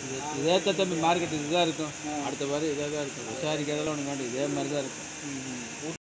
இதே தம்பி மார்க்கெட் இதுதான் இருக்கும். அடுத்த வாரம் இதே தான் இருக்கும். விசாரிக்கிறதெல்லாம் ஒன்று வேண்டாம், இதே மாதிரி தான் இருக்கும்.